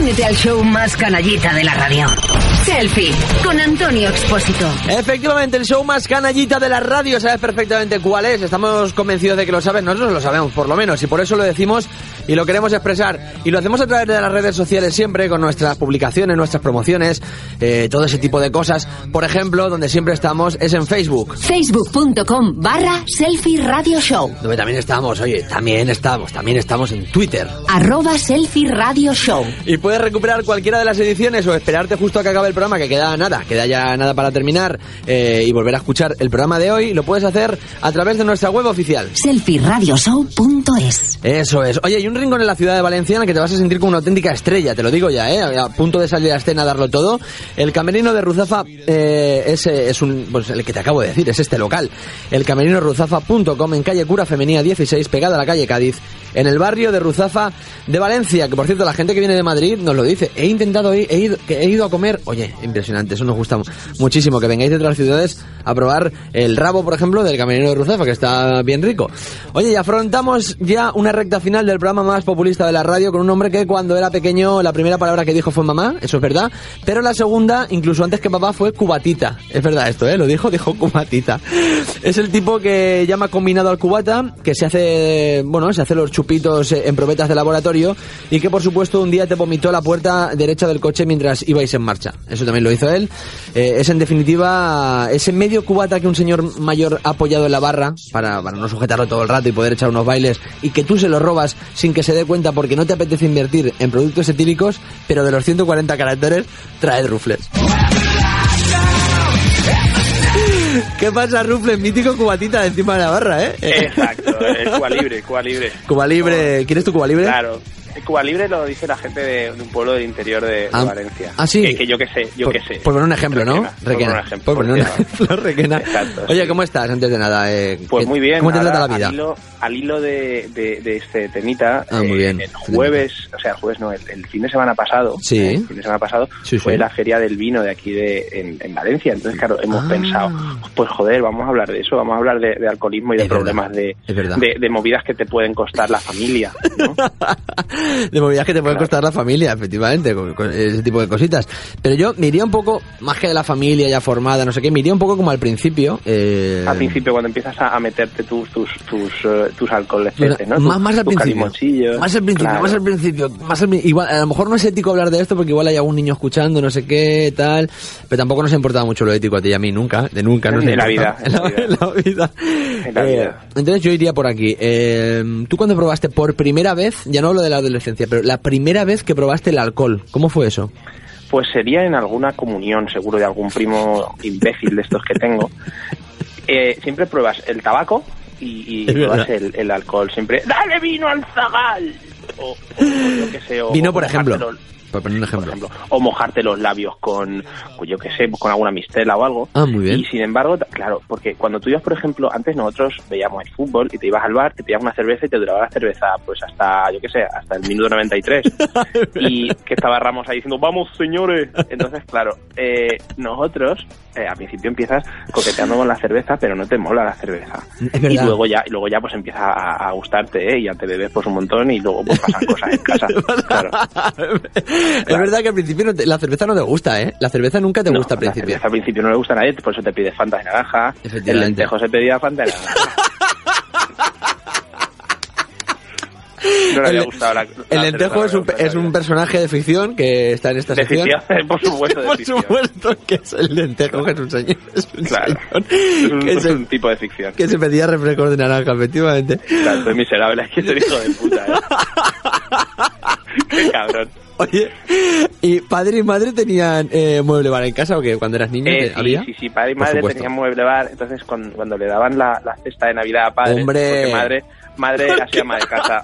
Únete al show más canallita de la radio. Selfie con Antonio Expósito. Efectivamente, el show más canallita de la radio. Sabes perfectamente cuál es. Estamos convencidos de que lo sabes. Nosotros lo sabemos, por lo menos. Y por eso lo decimos y lo queremos expresar. Y lo hacemos a través de las redes sociales siempre, con nuestras publicaciones, nuestras promociones, todo ese tipo de cosas. Por ejemplo, donde siempre estamos es en Facebook. Facebook.com/Selfie Radio Show. Donde también estamos, también estamos en Twitter. @Selfie Radio Show. Y puedes recuperar cualquiera de las ediciones o esperarte justo a que acabe el programa, que queda ya nada para terminar, y volver a escuchar el programa de hoy. Lo puedes hacer a través de nuestra web oficial. selfieradioshow.es. Eso es. Oye, hay un rincón en la ciudad de Valencia en el que te vas a sentir como una auténtica estrella, te lo digo ya, a punto de salir a escena a darlo todo. El camerino de Ruzafa es el que te acabo de decir, es este local. El camerinoruzafa.com, en calle Cura Femenía 16, pegada a la calle Cádiz, en el barrio de Ruzafa de Valencia, que por cierto la gente que viene de Madrid nos lo dice. He ido a comer, oye, impresionante, eso nos gusta muchísimo, que vengáis de otras ciudades a probar el rabo, por ejemplo, del camerino de Ruzafa, que está bien rico. Oye, y afrontamos ya una recta final del programa más populista de la radio, con un hombre que cuando era pequeño la primera palabra que dijo fue mamá, eso es verdad, pero la segunda, incluso antes que papá, fue cubatita. Es verdad esto, lo dijo cubatita. Es el tipo que llama combinado al cubata, que se hace los chupitos en probetas de laboratorio, y que por supuesto un día te vomitó a la puerta derecha del coche mientras ibais en marcha. Eso también lo hizo él. Es en definitiva ese medio cubata que un señor mayor ha apoyado en la barra para no sujetarlo todo el rato y poder echar unos bailes, y que tú se lo robas sin que se dé cuenta porque no te apetece invertir en productos etíricos, pero de los 140 caracteres trae rufles. ¿Qué pasa, Rufles? Mítico cubatita de encima de la barra, Exacto, Cuba Libre. Cuba Libre, ¿quieres tu Cuba Libre? Claro. Cuba Libre lo dice la gente de un pueblo del interior de Valencia. Ah, sí. Que yo qué sé. Por poner un ejemplo, Requena, ¿no? Requena. Por poner un ejemplo, Requena. Exacto. Oye, sí. ¿Cómo estás antes de nada? Pues muy bien. ¿Cómo te trata la vida? Al hilo de este temita, muy bien. el jueves no, el fin de semana pasado, sí. El fin de semana pasado fue la feria del vino de aquí en Valencia. Entonces, claro, hemos pensado, pues joder, vamos a hablar de eso, vamos a hablar de alcoholismo y de problemas de movidas que te pueden costar la familia, ¿no? De movidas que te pueden costar la familia, efectivamente, con ese tipo de cositas. Pero yo me iría un poco, más que de la familia ya formada, no sé qué, me iría un poco como al principio. Al principio, cuando empiezas a meterte tus alcoholes, ¿no? Más al principio. Claro. Más al principio. Igual, a lo mejor no es ético hablar de esto porque igual hay algún niño escuchando, no sé qué, tal. Pero tampoco nos ha importado mucho lo ético a ti y a mí, nunca. No sé. En la vida. Entonces yo iría por aquí. Tú cuando probaste por primera vez, ya no hablo de la adolescencia, pero la primera vez que probaste el alcohol, ¿cómo fue eso? Pues sería en alguna comunión, seguro, de algún primo imbécil de estos que tengo. Siempre pruebas el tabaco y pruebas el alcohol. Siempre, ¡dale vino al zagal! O lo que sé. Vino, por ejemplo. Por poner un ejemplo. O mojarte los labios con, pues yo qué sé, con alguna mistela o algo. Ah, muy bien. Y sin embargo, claro, porque cuando tú ibas, por ejemplo, antes nosotros veíamos el fútbol y te ibas al bar, te pedías una cerveza y te duraba la cerveza, pues hasta, yo qué sé, hasta el minuto 93. Y que estaba Ramos ahí diciendo, ¡vamos, señores! Entonces, claro, nosotros, al principio empiezas coqueteando con la cerveza, pero no te mola la cerveza. Es verdad. Y luego ya pues empieza a gustarte, y ya te bebes pues un montón y luego pues pasan cosas en casa. Claro. Es verdad que al principio la cerveza no te gusta, La cerveza nunca te gusta al principio. La cerveza al principio no le gusta a nadie, por eso te pides Fanta de naranja. El lentejo se pedía Fanta de naranja. No le había gustado el lentejo es un personaje de ficción que está en esta sección. Por supuesto, por supuesto que es el lentejo, que es un señor. Es un tipo de ficción. Que se pedía refrescos de naranja, efectivamente. Claro, es miserable, es que es el hijo de puta, Qué cabrón. Oye, ¿y padre y madre tenían mueble bar en casa o qué? Cuando eras niño había? Sí, padre y madre tenían mueble bar. Entonces cuando le daban la cesta de Navidad a padre, ¡hombre! Porque madre hacía ama de casa.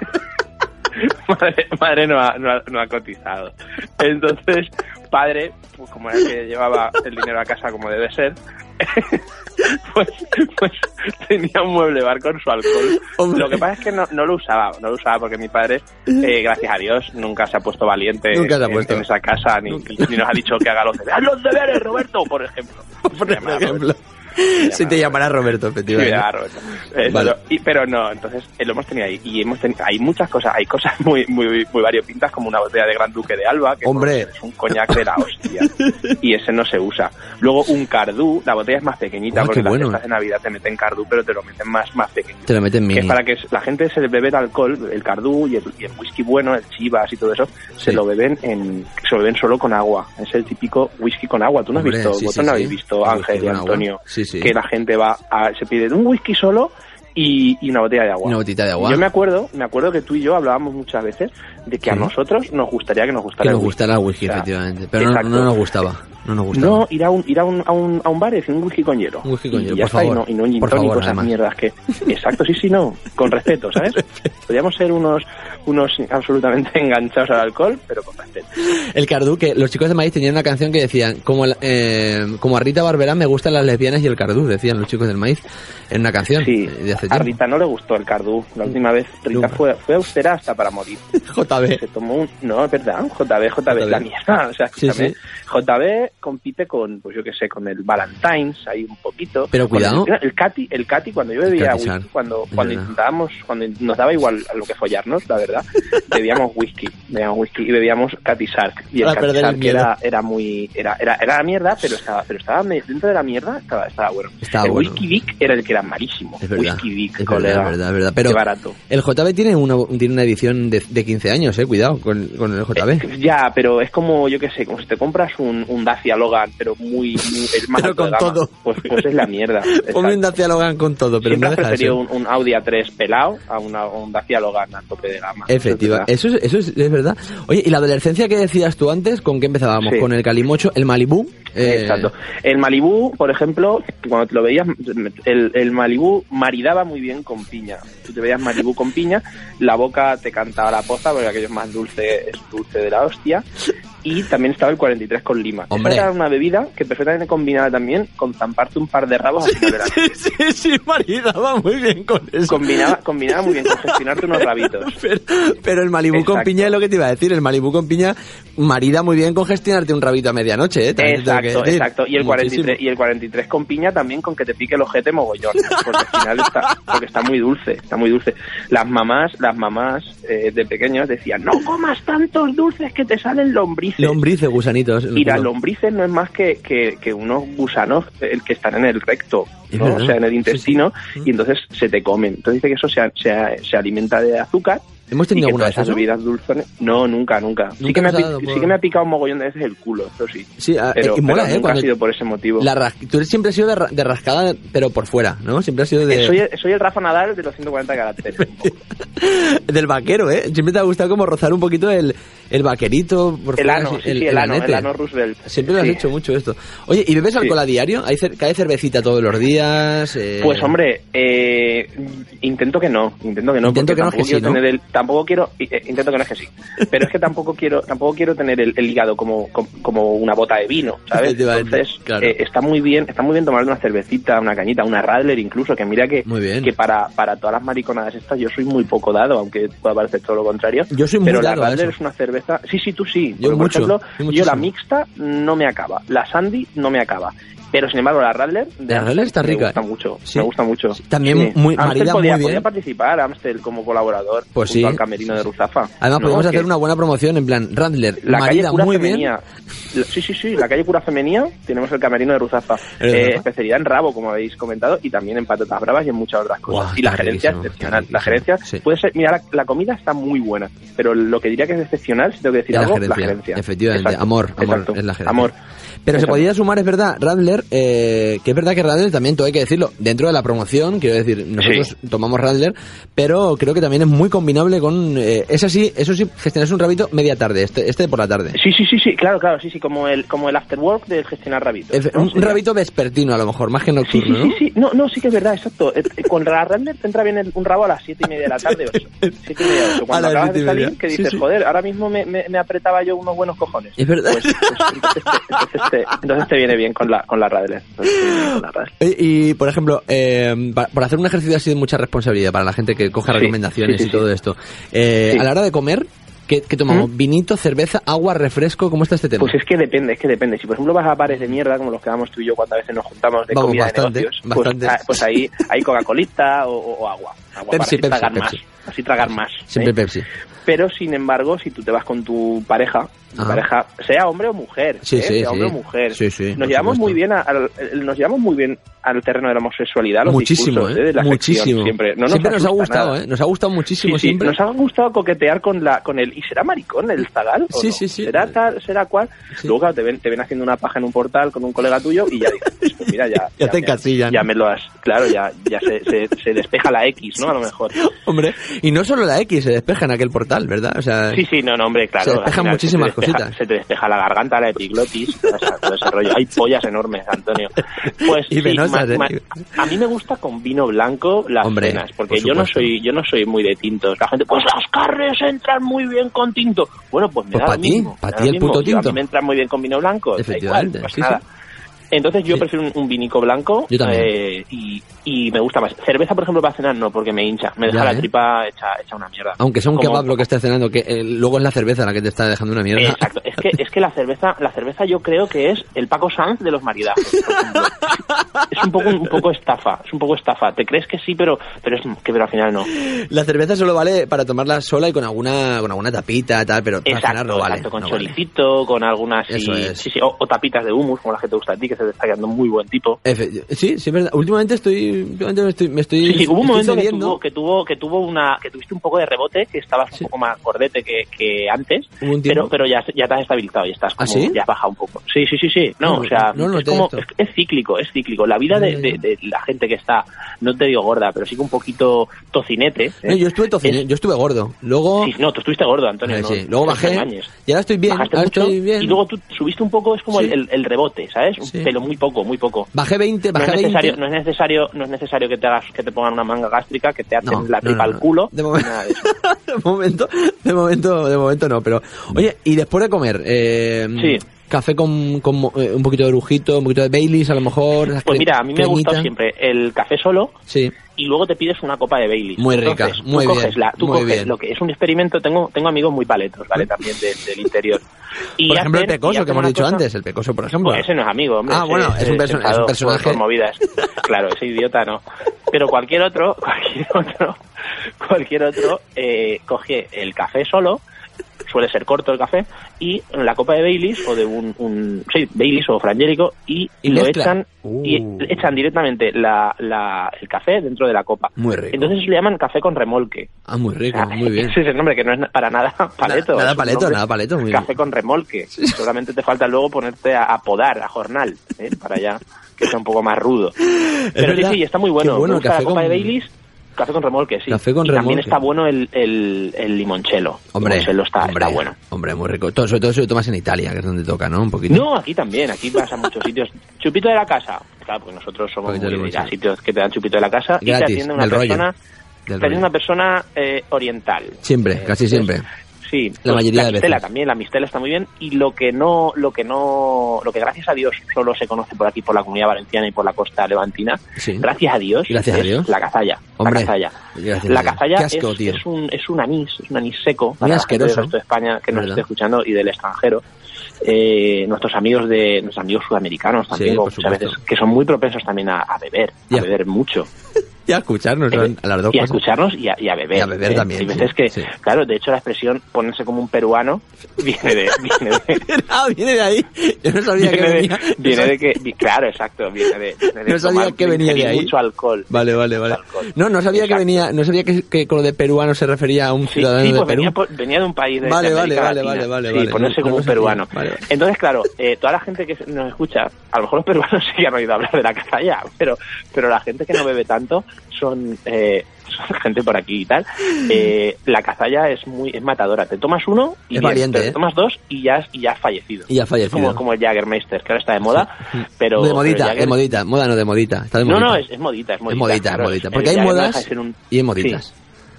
madre no ha cotizado. Entonces padre, pues como era que llevaba el dinero a casa como debe ser, pues tenía un mueble bar con su alcohol. Hombre. Lo que pasa es que no lo usaba porque mi padre, gracias a Dios, nunca se ha puesto valiente en esa casa, ni nos ha dicho que haga los deberes, Roberto, por ejemplo. Sí, te llamará Roberto, efectivamente. Sí, Roberto. Vale. Pero no, entonces lo hemos tenido ahí. Y hay muchas cosas, hay cosas muy variopintas, como una botella de Gran Duque de Alba, que ¡hombre! Es un coñac de la hostia. Y ese no se usa. Luego un Cardú, la botella es más pequeñita, porque las fiestas de Navidad te meten Cardú, pero te lo meten más pequeño. Te lo meten mini. Que es para que la gente se bebe el alcohol, el Cardú y el whisky bueno, el Chivas y todo eso, se lo beben solo con agua. Es el típico whisky con agua. ¿Tú no has visto? Vosotros no habéis visto, Ángel y Antonio, que la gente se pide un whisky solo y una botella de agua. Una botita de agua. Yo me acuerdo que tú y yo hablábamos muchas veces de que a nosotros nos gustaría que nos gustara el whisky, efectivamente. Pero no nos gustaba. No, ir a un bar y decir un whisky con hielo. Un whisky con hielo, y ya por está, favor. Y no gin tonic, cosas mierdas que... Exacto, sí, no. Con respeto, ¿sabes? Podríamos ser unos absolutamente enganchados al alcohol, pero con respeto. El Cardú, que los chicos de Maíz tenían una canción que decían, como a Rita Barberá me gustan las lesbianas y el Cardú, decían los chicos del Maíz en una canción de hace tiempo. A Rita no le gustó el Cardú. La última vez Rita fue austera hasta para morir. JB. Se tomó no, es verdad, JB, la mierda. O sea, sí. JB compite con, pues yo qué sé, con el Valentine's, ahí un poquito. Pero cuidado. El Cati, cuando yo bebía whisky, cuando nos daba igual a lo que follarnos, la verdad, bebíamos whisky y bebíamos Cati Sark. Y el Cati Sark era la mierda, pero estaba dentro de la mierda, estaba bueno. El Whisky Vic era el que era malísimo. Es verdad, Whisky Vic, es colega. verdad. Pero qué barato. El JB tiene una edición de 15 años, cuidado con el JB. Ya, pero es como, yo qué sé, como si te compras un Dacia Logan, pero muy el más pero con gama, todo. Pues es la mierda. Ponme un Dacia Logan con todo, pero siempre no deja has preferido de ser. un Audi A3 pelado a un Dacia Logan a tope de gama. Efectiva, eso es verdad. Oye, ¿y la adolescencia que decías tú antes, con qué empezábamos? Sí. Con el Calimocho, el Malibú. Exacto. El Malibú, por ejemplo, cuando te lo veías, el Malibú maridaba muy bien con piña. Tú te veías Malibú con piña, la boca te cantaba la poza, porque aquello es más dulce, es dulce de la hostia. Y también estaba el 43 con lima. Hombre. Esa era una bebida que perfectamente combinaba también con zamparte un par de rabos al final de la noche. Sí, maridaba muy bien con eso. Combinaba muy bien con gestionarte unos rabitos. Pero el Malibú con piña es lo que te iba a decir. El Malibú con piña marida muy bien con gestionarte un rabito a medianoche, ¿eh? Exacto. Y el 43 con piña también con que te pique el ojete mogollón. Porque al final está muy dulce. Las mamás de pequeños decían, no comas tantos dulces que te salen lombrices. Lombrices, gusanitos. Y las lombrices no es más que unos gusanos que están en el recto, ¿no? O sea, en el intestino, sí. Y entonces se te comen. Entonces dice que eso se alimenta de azúcar. ¿Hemos tenido alguna vez esas bebidas dulzones? No, nunca. Sí que me ha picado un mogollón de veces el culo, eso sí. Sí, pero mola, nunca ha sido por ese motivo. Tú siempre has sido de rascada, pero por fuera, ¿no? Siempre has sido de... Soy el Rafa Nadal de los 140 caracteres. Del vaquero, ¿eh? Siempre te ha gustado como rozar un poquito el vaquerito. Por el ano, fuera, el ano Roosevelt. Siempre lo has hecho mucho esto. Oye, ¿y bebes alcohol a diario? ¿Cae cervecita todos los días? Pues hombre, intento que no. Intento que no es que sí, ¿no? Tampoco quiero... Intento que no es que sí. Pero es que tampoco quiero tener el hígado como una bota de vino, ¿sabes? Entonces, claro. Está muy bien tomar una cervecita, una cañita, una Radler incluso, que mira que para todas las mariconadas estas yo soy muy poco dado, aunque pueda parecer todo lo contrario. Yo soy muy pero dado la Radler es una cerveza... Sí, tú sí. Yo por mucho. ejemplo, yo la mixta no me acaba. La Sandy no me acaba. Pero sin embargo la Radler está rica. Me gusta mucho. También muy marida, muy bien. Podía participar Amstel como colaborador junto al camerino de Ruzafa. Además podemos hacer una buena promoción en plan Radler, la marida calle muy femenía. bien. Sí, la calle Cura Femenía tenemos el camerino de Ruzafa. Especialidad en rabo, como habéis comentado, y también en patatas bravas y en muchas otras cosas. Y la gerencia es excepcional. La gerencia puede ser, mira, la comida está muy buena, pero lo que diría que es excepcional, si tengo que decir algo, la gerencia. Efectivamente, amor es la gerencia. Amor. Pero se podría sumar, es verdad, Radler, que es verdad que Radler también, todo hay que decirlo, dentro de la promoción, quiero decir, nosotros tomamos Radler, pero creo que también es muy combinable con, eso sí, gestionarse un rabito media tarde, este por la tarde. Sí, claro, como el after work de gestionar rabitos. Un rabito vespertino a lo mejor, más que nocturno, ¿no? Sí, no, sí que es verdad, exacto. Con la Radler te entra bien un rabo a las 7:30 de la tarde, 8. Cuando acabas de salir, que dices, joder, ahora mismo me apretaba yo unos buenos cojones. Es verdad. Pues, entonces te viene bien con la Radler. Y por ejemplo, por hacer un ejercicio así de mucha responsabilidad para la gente que coja recomendaciones y todo esto, a la hora de comer, ¿Qué tomamos? ¿Vinito, cerveza, agua, refresco? ¿Cómo está este tema? Pues es que depende. Si por ejemplo vas a bares de mierda, como los que vamos tú y yo cuando a veces nos juntamos de comida bastante, de negocios, bastante. pues ahí hay Coca-Colita o agua. Pepsi, para tragar Pepsi. más. Así tragar más. Siempre Pepsi. Pero, sin embargo, si tú te vas con tu pareja, sea hombre o mujer, sea hombre o mujer, nos llevamos muy bien al terreno de la homosexualidad, los muchísimo, discursos, de la muchísimo. Siempre Siempre nos ha gustado, nada. Nos ha gustado muchísimo siempre. Nos ha gustado coquetear con el ¿y será maricón el zagal? Sí. ¿Será tal, será cual? Sí. Luego, claro, te ven haciendo una paja en un portal con un colega tuyo y ya dices, pues mira, ya te encasillan. Ya me lo has, claro, ya se despeja la X, ¿no? A lo mejor. Hombre, y no solo la X, se despeja en aquel portal, ¿verdad? O sea, no, hombre, claro. Se despejan muchísimas cositas. Se te despeja la garganta, la epiglotis, todo ese rollo. Hay pollas enormes, Antonio. Pues y venosas, a mí me gusta con vino blanco las cenas, porque yo no soy muy de tintos. La gente, pues las carnes entran muy bien con tinto. Bueno, pues me da lo mismo. Para ti el puto tinto. A mí me entran muy bien con vino blanco. Efectivamente, pues nada. Entonces yo prefiero un vinico blanco y me gusta más. Cerveza, por ejemplo, para cenar no, porque me hincha. Me deja la tripa hecha una mierda. Aunque sea un kebab lo que estés cenando, que luego es la cerveza la que te está dejando una mierda. Exacto. Es que la cerveza yo creo que es el Paco Sanz de los maridazos, por ejemplo. Es un poco estafa. Es un poco estafa. Te crees que sí, pero al final no. La cerveza solo vale para tomarla sola y con alguna tapita, tal, pero para cenar no vale. Exacto, con choricito, con algunas... Sí, o tapitas de hummus, como las que te gusta a ti, que se te está quedando muy buen tipo. Sí, es verdad. Últimamente me estoy Sí, hubo un momento que tuviste un poco de rebote, que estabas un poco más gordete que antes, pero ya te has estabilizado y estás como, ya has bajado un poco. Sí. No, o sea, es cíclico. La vida de la gente que está, no te digo gorda, pero sí que un poquito tocinete. No, yo estuve gordo. Luego... Sí, no, tú estuviste gordo, Antonio. Sí. Luego bajé y ahora estoy bien. Y luego tú subiste un poco, es como el rebote, ¿sabes? Pero muy poco. Bajé 20. No es necesario que te pongan una manga gástrica, que te aten la tripa al culo. De momento, nada de eso. de momento no, pero... Oye, y después de comer, café con un poquito de brujito, un poquito de Baileys a lo mejor. Pues mira, a mí me ha gustado siempre el café solo. Sí. Y luego te pides una copa de Baileys. Muy rica, muy bien. Tú coges lo que es un experimento. Tengo amigos muy paletos, ¿vale? También del interior. Y por ejemplo, el Pecoso, que hemos dicho antes. El Pecoso, por ejemplo. Pues ese no es amigo, hombre. Bueno, es un personaje. Por movidas. Claro, ese idiota no. Pero cualquier otro coge el café solo, suele ser corto el café, y la copa de Baileys o de Baileys o frangélico y lo echan y echan directamente el café dentro de la copa. Muy rico. Entonces le llaman café con remolque. Muy rico, muy bien. Ese es el nombre, que no es para nada paleto. Nada paleto, muy bien. Café con remolque. Solamente te falta luego ponerte a podar, a jornal, para allá, que sea un poco más rudo. Pero sí, está muy bueno. El café la copa de Baileys. Café con remolque, sí. También está bueno el limoncello. Hombre, el limoncello está bueno. Hombre, muy rico. Sobre todo si lo tomas en Italia, que es donde toca, ¿no? Un poquito. No, aquí también. Aquí vas a muchos sitios. Chupito de la casa. Claro, pues nosotros somos muy a sitios que te dan chupito de la casa. Gratis, y te atiende una persona oriental. Siempre, casi siempre. Sí, la mayoría de veces. La mistela está muy bien, y lo que gracias a Dios solo se conoce por aquí, por la Comunidad Valenciana y por la costa levantina, gracias a Dios, la cazalla. Hombre, la cazalla asco, es un anís seco, muy asqueroso, para el resto de España que nos esté escuchando y del extranjero. Nuestros amigos sudamericanos también, muchas veces, que son muy propensos también a beber mucho. Y a escucharnos, a las dos cosas. Y a escucharnos y a beber. Y a beber también. Hay veces que, claro, de hecho la expresión ponerse como un peruano viene de viene de ahí. Yo no sabía que venía. Viene de que, claro, exacto, viene de no sabía que venía de ahí. Mucho alcohol. Vale. No sabía que venía, no sabía que con lo de peruano se refería a un ciudadano de Perú. Venía de un país de Vale. Sí, ponerse como un peruano. Vale. Entonces, claro, toda la gente que nos escucha, a lo mejor los peruanos sí que han oído hablar de la cazalla, pero la gente que no bebe tanto son gente por aquí y tal. La cazalla es matadora. Te tomas uno y es valiente, te tomas dos y ya has fallecido. Como el Jägermeister, que ahora está de moda, pero de modita, moda no de modita, está de modita. No, es modita. Es modita, porque hay modas y hay moditas.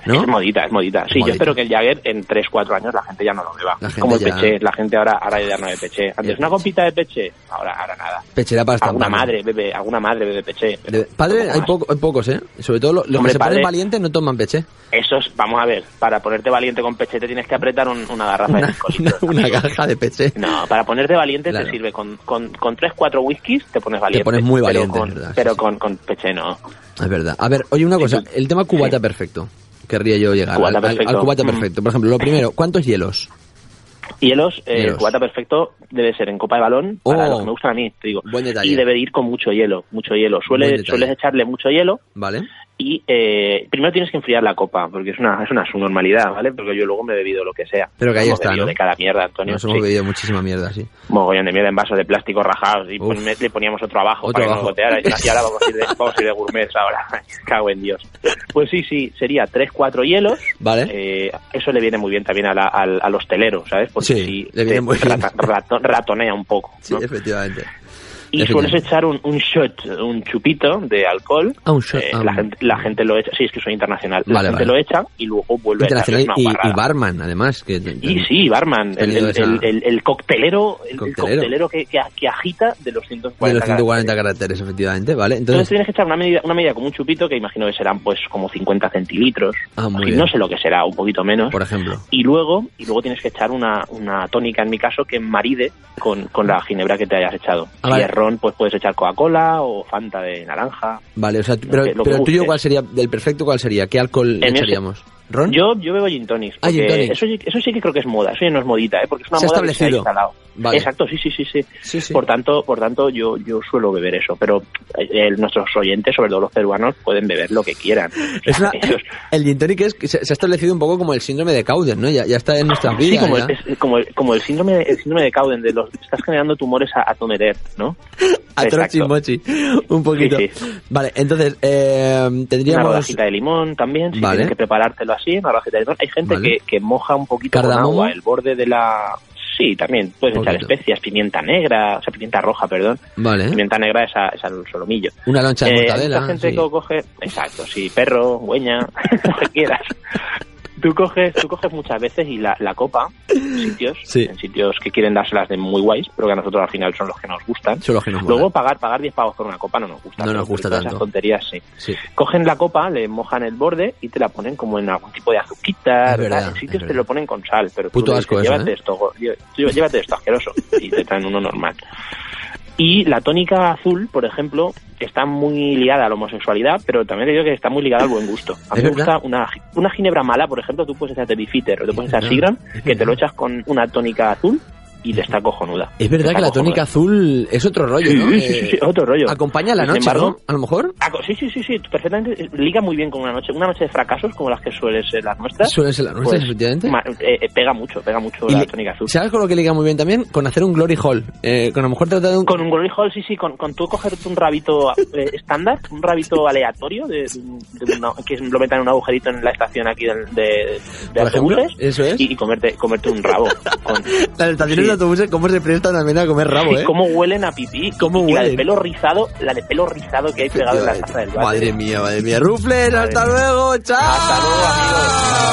¿no? Es modita. Sí, yo espero que el Jagger en 3-4 años la gente ya no lo beba. Como el Peché, la gente ahora ya no bebe Peché. Antes una copita de Peché, ahora nada. Peché era para estar alguna madre bebe Peché. Padre hay pocos, sobre todo los que se ponen valientes no toman Peché. Esos, vamos a ver, para ponerte valiente con Peché te tienes que apretar una garrafa de 5 litros. Una caja de Peché. No, para ponerte valiente te sirve con 3-4 whiskies te pones valiente. Te pones muy valiente, pero con Peché no. Es verdad. A ver, oye, una cosa, el tema cubata perfecto. Querría yo llegar al cubata perfecto. Por ejemplo, lo primero, ¿cuántos hielos? Hielos. Cubata perfecto debe ser en copa de balón, para los que me gustan a mí, te digo. Buen detalle. Y debe ir con mucho hielo. Sueles echarle mucho hielo. Vale. Y primero tienes que enfriar la copa, porque es una su normalidad, ¿vale? Porque yo luego me he bebido lo que sea. Pero que ahí está, ¿no? De cada mierda, Antonio. Nos hemos bebido muchísima mierda, sí. Mogollón de mierda en vasos de plástico rajados y le poníamos otro abajo para que no goteara. Y ahora vamos a ir de gourmets ahora. Cago en Dios. Pues sí, sería 3-4 hielos. Vale. Eso le viene muy bien también al hostelero, ¿sabes? Porque sí, le viene muy bien. Ratonea un poco, ¿no? Sí, efectivamente. Y sueles echar un shot, un chupito de alcohol. Un shot. La gente lo echa. Sí, es que soy internacional. La gente lo echa y luego vuelve a echarle una guarrada. Y barman, además. Sí, barman. El coctelero. El coctelero que agita de los 140 caracteres, efectivamente. Vale. Entonces tienes que echar una medida como un chupito que imagino que serán pues como 50 centilitros. No sé lo que será, un poquito menos. Por ejemplo. Y luego tienes que echar una tónica, en mi caso, que maride con la ginebra que te hayas echado. Pues puedes echar Coca-Cola o Fanta de naranja. Vale, o sea, pero el tuyo, ¿cuál sería? Del perfecto, ¿cuál sería? ¿Qué alcohol le echaríamos? ¿Ron? Yo bebo gin tonics. Gin tonics. Eso sí que creo que es moda. Eso ya no es modita, porque es una moda que se ha instalado. Vale. Exacto, sí. Por tanto, yo suelo beber eso, pero nuestros oyentes, sobre todo los peruanos, pueden beber lo que quieran. El gin tonic se ha establecido un poco como el síndrome de Cowden, ¿no? Ya está en nuestras vidas. Sí, como el síndrome de Cowden, de estás generando tumores a tomerer, ¿no? A trochimochi, un poquito. Sí. Vale, entonces, tendríamos... Una rodajita de limón también, si tienes que preparártelo así, una rodajita de limón. Hay gente que moja un poquito con agua el borde de la... Sí, también. Puedes echar especias, pimienta negra, o sea, pimienta roja, perdón. Vale. Pimienta negra es al solomillo. Una loncha de mortadela. Mucha gente que coge... Exacto, sí, perro, güeña, lo que quieras. Tú coges muchas veces y la copa en sitios que quieren dárselas de muy guays, pero que a nosotros al final son los que nos gustan. Son los que nos Luego pagar 10 pavos por una copa no nos gusta. No nos gusta tanto. Esas tonterías sí. Cogen la copa, le mojan el borde y te la ponen como en algún tipo de azuquita. En sitios te lo ponen con sal, pero puto asco eso, llévate esto asqueroso y te traen uno normal. Y la tónica azul, por ejemplo, está muy ligada a la homosexualidad, pero también te digo que está muy ligada al buen gusto. A mí me gusta una ginebra mala, por ejemplo, tú puedes echarte Bifitter o te puedes echar Seagram, que te lo echas con una tónica azul y te está cojonuda. Es verdad que la tónica azul es otro rollo, ¿no? Sí, otro rollo. Acompaña la noche, ¿no? A lo mejor. Sí, perfectamente. Liga muy bien con una noche de fracasos como las que suelen ser las nuestras. Suelen ser las nuestras, efectivamente. Pega mucho la tónica azul. ¿Sabes con lo que liga muy bien también? Con hacer un glory hall. Con a lo mejor tratar de Con un glory hall, sí, con tú cogerte un rabito estándar, un rabito aleatorio, que lo metan en un agujerito en la estación aquí de autobuses. Eso es. Y comerte un rabo. Las estaciones de autobuses, cómo se prestan también a comer rabo, ¿eh? Cómo huelen a pipí. Y la de pelo rizado que hay pegado en la taza del váter. Madre mía. Rufles, hasta luego, chao. Hasta luego, amigos.